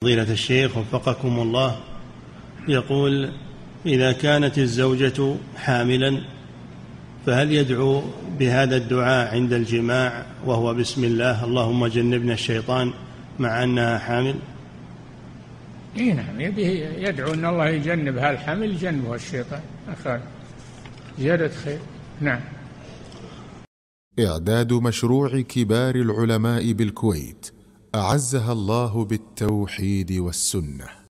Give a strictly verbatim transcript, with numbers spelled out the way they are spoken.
فضيلة الشيخ وفقكم الله، يقول: إذا كانت الزوجة حاملا فهل يدعو بهذا الدعاء عند الجماع وهو بسم الله اللهم جنبنا الشيطان مع أنها حامل؟ إيه نعم، يدعو أن الله يجنبها الحمل جنبها الشيطان، أخير زيادة خير. نعم. إعداد مشروع كبار العلماء بالكويت أعزها الله بالتوحيد والسنة.